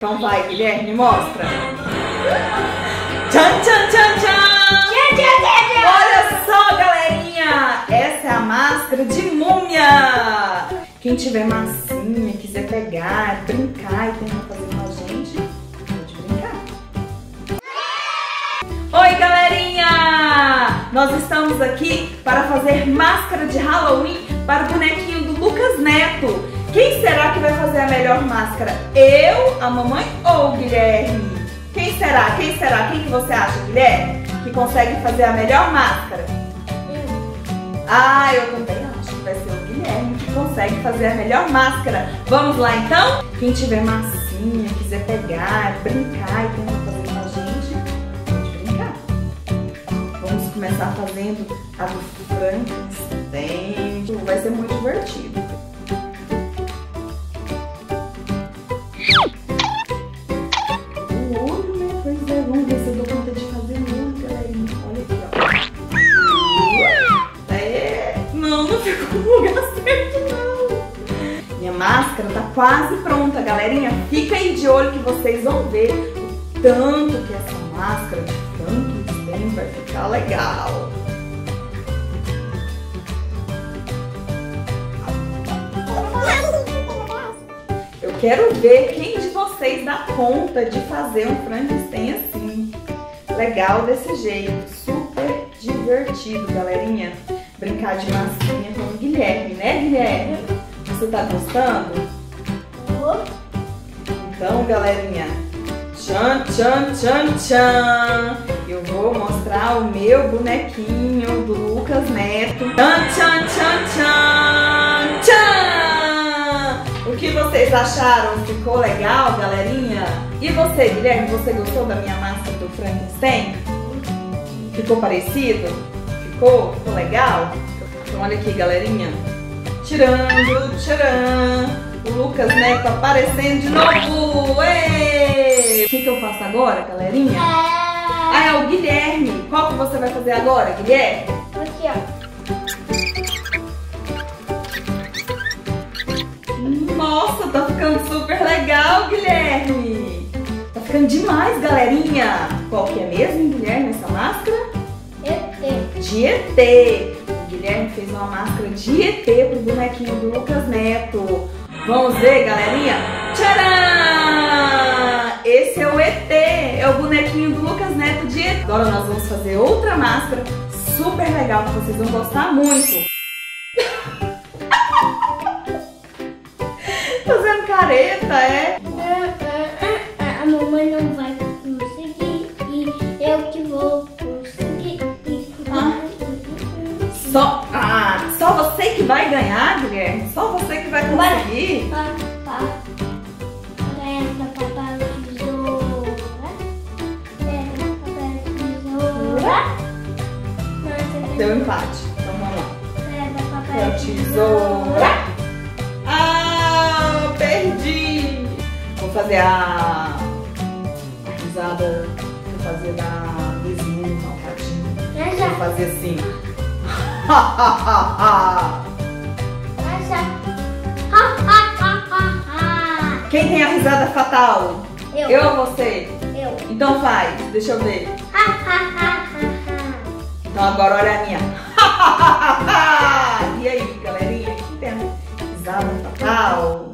Então vai, Guilherme, mostra. Tchan, tchan, tchan, tchan. Olha só, galerinha. Essa é a máscara de múmia. Quem tiver massinha, quiser pegar, brincar e tentar fazer com a gente, pode brincar. Oi, galerinha. Nós estamos aqui para fazer máscara de Halloween para o bonequinho do Lucas Neto. Quem será que vai fazer a melhor máscara? Eu, a mamãe ou o Guilherme? Quem será? Quem será? Quem que você acha, Guilherme? Que consegue fazer a melhor máscara? Ah, eu também acho que vai ser o Guilherme que consegue fazer a melhor máscara. Vamos lá então? Quem tiver massinha, quiser pegar, brincar e tentar fazer com a gente, pode brincar. Vamos começar fazendo a do Frankenstein. Vai ser muito divertido. Vamos ver se eu dou conta de fazer muito, galerinha. Olha aqui, ó. Não ficou no lugar certo, não. Minha máscara tá quase pronta, galerinha. Fica aí de olho que vocês vão ver o tanto que essa máscara de Frankenstein vai ficar legal. Eu quero ver quem de vocês dá conta de fazer um Frankenstein assim. Legal desse jeito. Super divertido, galerinha. Brincar de massinha com o Guilherme, né, Guilherme? Você tá gostando? Então, galerinha, tchan, tchan, tchan, tchan. Eu vou mostrar o meu bonequinho do Lucas Neto. Tchan, tchan, tchan, tchan, tchan. O que vocês acharam? Ficou legal, galerinha? E você, Guilherme, você gostou da minha máscara do Frankenstein? Ficou parecido? Ficou legal? Então olha aqui, galerinha. Tirando, tcharam. O Lucas Neto aparecendo de novo. Ei! O que eu faço agora, galerinha? Ah, é o Guilherme. Qual que você vai fazer agora, Guilherme? Aqui, ó. Nossa, tá ficando super legal, Guilherme. Tá ficando demais, galerinha. Qual que é mesmo, Guilherme, essa máscara? ET. De ET. O Guilherme fez uma máscara de ET pro bonequinho do Lucas Neto. Vamos ver, galerinha? Tcharam! Esse é o ET, é o bonequinho do Lucas Neto de ET. Agora nós vamos fazer outra máscara super legal que vocês vão gostar muito. Fazendo careta, é? A mamãe não vai conseguir e eu que vou conseguir. Só você que vai ganhar, Guilherme? Só você que vai conseguir? Deu empate. Então vamos lá. Papel, tesoura. Ah, perdi. Vou fazer a risada que eu fazia da vizinha no malvadinho. Vou fazer assim. Quem tem a risada fatal? Eu ou você? Eu. Então faz, deixa eu ver. Então agora olha a minha. E aí, galerinha? Quem tem a risada fatal?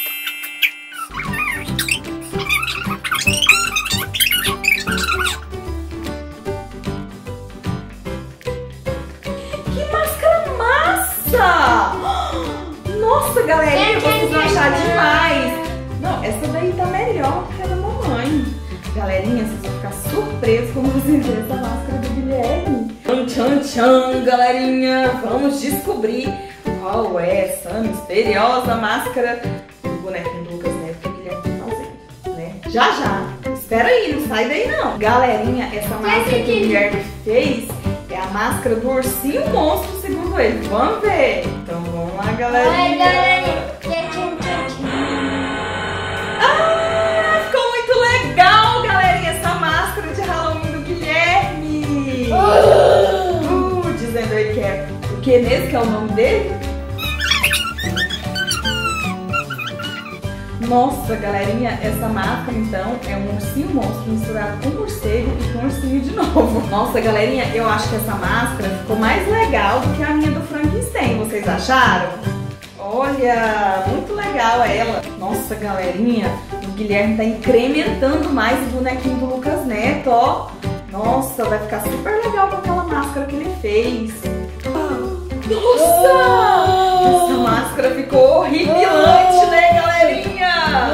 Nossa, galerinha, vocês vão achar demais. Não, essa daí tá melhor que a da mamãe. Galerinha, vocês vão ficar surpresos como vocês verem essa máscara do Guilherme. Tchan, tchan, tchan, galerinha. Vamos descobrir qual é essa misteriosa máscara do bonequinho do Lucas Neto que o Guilherme tá fazendo, né? Já, já. Espera aí, não sai daí não. Galerinha, essa máscara que o Guilherme fez é a máscara do ursinho monstro, segundo ele. Vamos ver. Então vamos lá, galerinha. Oi, galerinha. Ah, ficou muito legal, galerinha, essa máscara de Halloween do Guilherme. Dizendo aí que é o que mesmo que é o nome dele? Nossa, galerinha, essa máscara então é um ursinho monstro misturado com morcego e com ursinho de novo. Nossa, galerinha, eu acho que essa máscara ficou mais legal do que a minha do Frankenstein. Vocês acharam? Olha, muito legal ela. Nossa, galerinha, o Guilherme tá incrementando mais o bonequinho do Lucas Neto, ó. Nossa, vai ficar super legal com aquela máscara que ele fez. Nossa! Essa máscara ficou horripilante, né, galerinha?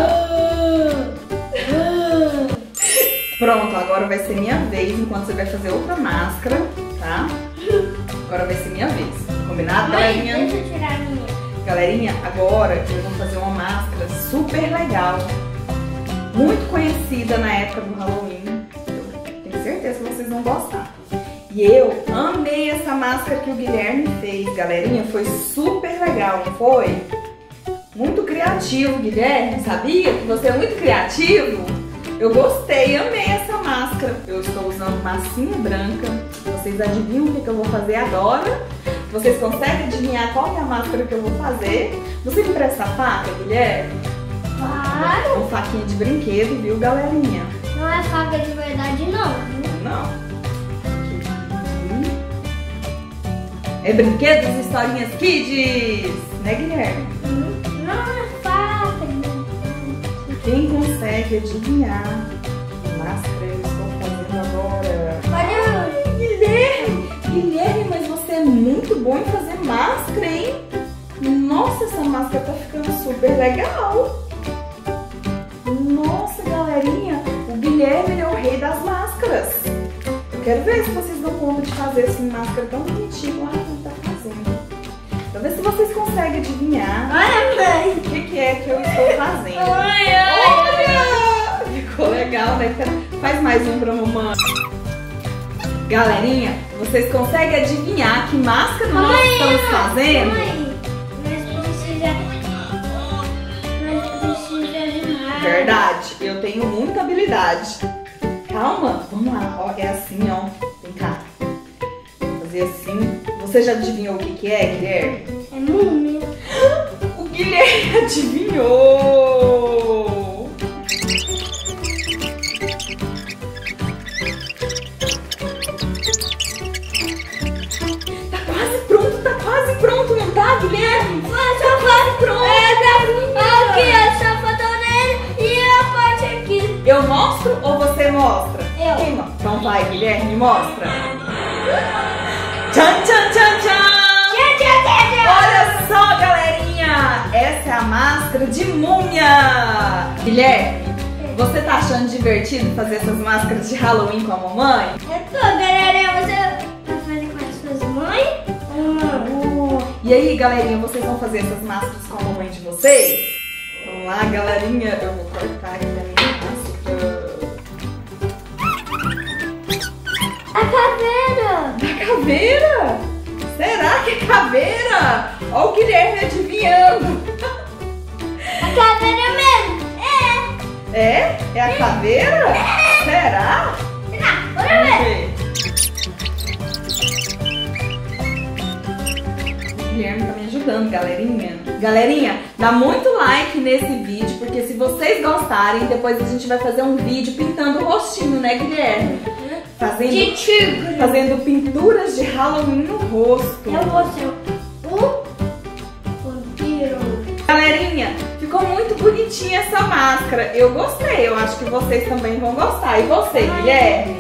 Pronto, agora vai ser minha vez, enquanto você vai fazer outra máscara, tá? Agora vai ser minha vez. Combinado, galerinha? Deixa eu tirar a minha. Galerinha, agora eu vou fazer uma máscara super legal. Muito conhecida na época do Halloween. Eu tenho certeza que vocês vão gostar. E eu amei essa máscara que o Guilherme fez, galerinha. Foi super legal, não foi? Muito criativo, Guilherme. Sabia que você é muito criativo? Eu gostei, amei essa máscara. Eu estou usando massinha branca. Vocês adivinham o que eu vou fazer agora? Vocês conseguem adivinhar qual é a máscara que eu vou fazer? Você me presta a faca, Guilherme? Claro. Uma faquinha de brinquedo, viu, galerinha? Não é faca de verdade, não. Não. É Brinquedos e Historinhas Kids, né, Guilherme? Não é faca. Quem consegue adivinhar que máscara eu estou fazendo agora? Olha, Guilherme! Guilherme, mas você é muito bom em fazer máscara, hein? Nossa, essa máscara tá ficando super legal. Nossa, galerinha, o Guilherme é o rei das máscaras. Eu quero ver se vocês dão conta de fazer assim máscara tão bonitinha lá que ele tá fazendo. Pra ver se vocês conseguem adivinhar mãe. o que é que eu estou fazendo. Olha! Ficou legal, né? Faz mais um pra mamãe. Galerinha, vocês conseguem adivinhar que máscara nós estamos fazendo? Mãe, nós precisa de mais. Verdade, eu tenho muita habilidade. Calma, vamos lá. Ó, é assim, ó. Vem cá. Vou fazer assim. Você já adivinhou o que é, Guilherme? É múmia. O Guilherme adivinhou! Tá quase pronto, não tá, Guilherme? Tá quase pronto. Aqui, ó, só faltou nele e a parte aqui. Eu mostro ou você mostra? Eu. Quem mostra? Então vai, Guilherme, mostra. Tchan, tchan, tchan, tchan! Olha só, galerinha! Essa é a máscara de múmia! Guilherme, você tá achando divertido fazer essas máscaras de Halloween com a mamãe? Eu tô, galerinha. Você vai fazer com as suas mães? E aí, galerinha, vocês vão fazer essas máscaras com a mamãe de vocês? Vamos lá, galerinha. Eu vou cortar aqui a minha máscara. A caveira! Da caveira? Será que é caveira? Olha o Guilherme adivinhando. A caveira mesmo! É? É a caveira? Será? Bora ver! O Guilherme tá me ajudando, galerinha. Galerinha, dá muito like nesse vídeo, porque se vocês gostarem, depois a gente vai fazer um vídeo pintando o rostinho, né, Guilherme? Fazendo pinturas de Halloween no rosto. Eu vou ser o vampiro. Galerinha, ficou muito bonitinha essa máscara. Eu gostei, eu acho que vocês também vão gostar. E você, Guilherme?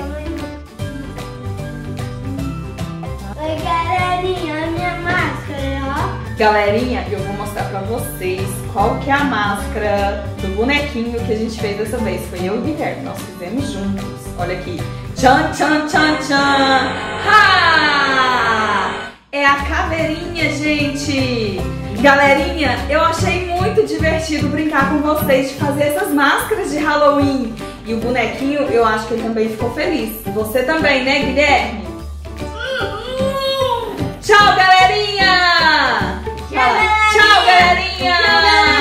Oi, galerinha, minha máscara, ó. Galerinha, eu vou mostrar pra vocês qual que é a máscara do bonequinho que a gente fez dessa vez. Foi eu e o Guilherme, nós fizemos juntos. Olha aqui. Tchan, tchan, tchan, tchan. Ha! É a caveirinha, gente. Galerinha, eu achei muito divertido brincar com vocês de fazer essas máscaras de Halloween. E o bonequinho, eu acho que ele também ficou feliz. Você também, né, Guilherme? Tchau, galerinha! Tchau, galerinha!